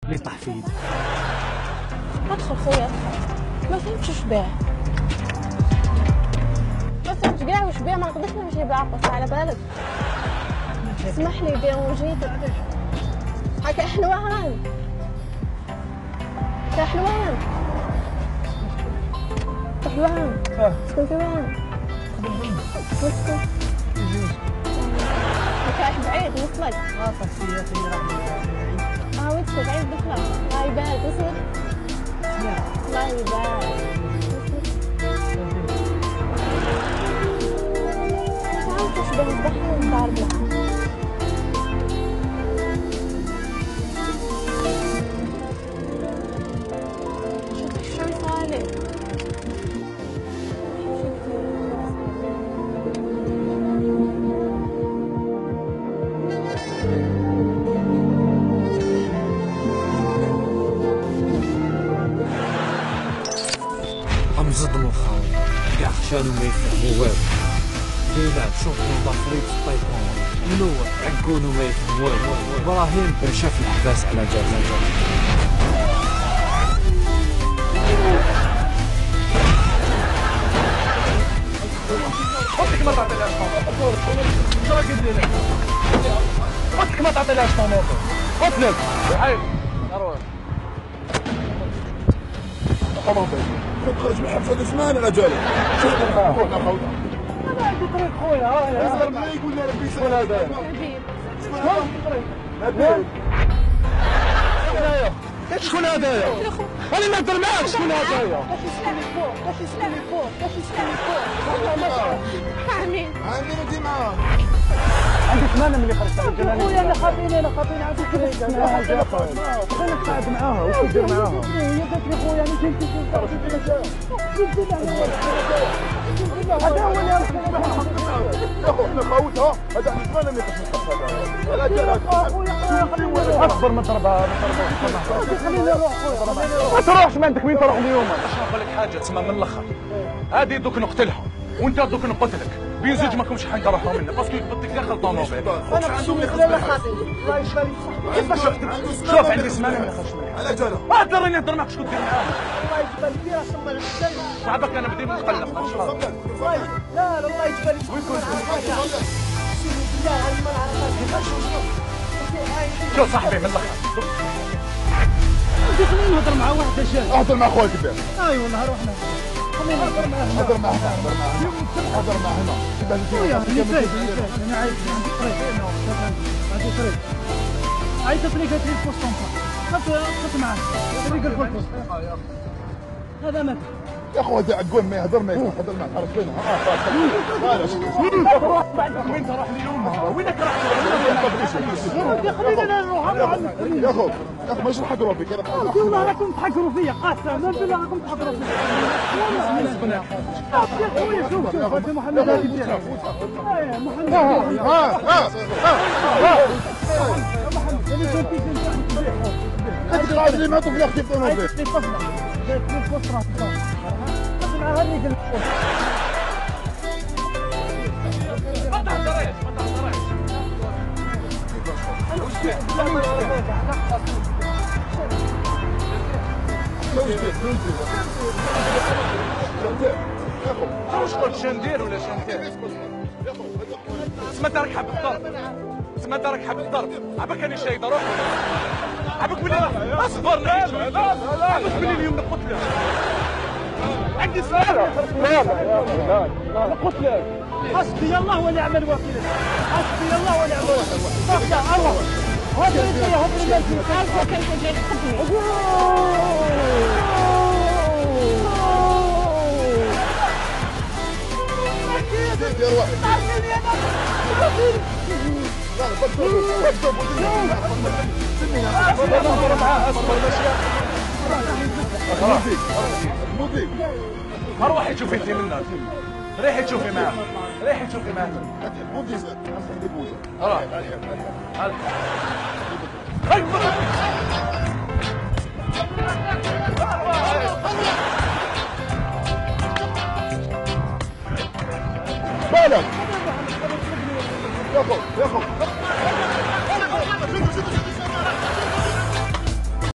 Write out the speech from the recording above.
اللي طاح في يدي. ادخل خويا ادخل. ما فهمتش واش باه. ما فهمتش كاع واش باه، ما نقدرش نمشي بعقص على بالك. اسمح لي باه وجيتك. هاكا حلوان. يا حلوان. حلوان. شكون كمان؟ وشكون؟ رايح بعيد وصلك. طفيات اللي راح بعيد. وصلك بعيد دخلك. الله يبارك وصلك. الله يبارك. ما تعرفش باه البحر ونتعرف معاه. شوف الشمس عليك. انصدموا خاوي كاع خشانو ما يفهموا والو. كيلعب شامبيون دافريك في الطايكوندو منور عقونو ما يفهم والو. ابراهيم برشا في الحباس على جال. قلت لك ما تعطيلهاش طوموطو. شو راك دير لك؟ قلت لك ما تعطيلهاش طوموطو. قلت لك عيب اروح طوموطو. خرج من الحبس هذا زمان رجال. شوف خونا خونا. انا عندي طريق خويا ها. يزرب معايا يقول لنا ربي شكون هذا؟ نبيل. شكون هذايا؟ انا ما ندير معاك شكون هذايا؟ باش يسلم فوق، باش يسلم فوق، باش يسلم فوق. حامين. عندي ندي معاه. عندي ثمانية ملي خرجت على الجنان. خويا انا خاطيني عندي كيفاش معاها جافة. انا قاعد معاها واش ندير معاها؟ هي قالت لي خويا انا كنت هذا هو اللي يا خونا خوتها هذا عندي زمان ما يخصني هذا جا اكبر من ضربها خليني نروح خويا. ما تروحش ما عندك وين تروح اليوم. باش نقول لك حاجه تسمى من الاخر. هذه دوك نقتلها وانت دوك نقتلك. بين زوج ماكمش حنقرحوا منه باسكو يقبض لك داخل طوموبيل. انا خصني لا خاطي الله يشفى كيفاش شوف عندي سمانه ما خرجت على جاله. ما تضرني نهضر معك شكون دير معاه. الله يجبر لي راه صمر السلم. صعبك انا بدي نتقلق. لا الله يجبر لي. وين كنت؟ بالله هذه ما نعرفهاش. شوف صاحبي من الاخر. خليني نهضر مع واحد جاي. اهضر مع خويا كبير. اي والله روحنا. خليني نهضر معاه. هضر معاه هنا. خويا انا عايز عندي طريق عندي طريق. عايز طريق هاتي البوسطون. خذ معاه طريق البوسطون. هذا مات. يا اخو هذا عقول ما يهضر ما يهضر معك عرف فين وين تروح اليوم؟ وينك رحت؟ خلينا نروح يا اخو ماشي نحقروا فيك والله راكم تحقروا فيا قسما بالله راكم تحقروا فيا يا خويا شوف هذا محمد هادي ديالك محمد انت اللي ما طفل اختي طوموبيل شكون شندير ولا شندير؟ تسمى دارك حاب الضرب. تسمى دارك حاب الضرب. عباك راني شايد روح. عباك بلي اصبر نعيش. عباك بلي اليوم نقتلك. عندي سؤال. لا نقتلك. حسبي الله ونعم الوكيل حسبي الله ونعم الوكيل الله هذا اللي هذا اللي عارفه كيف جاي تخدمي. يا روحي اروحي تشوفي انت منها. ريحي تشوفي معاه. ريحي تشوفي معاه. روح. هاي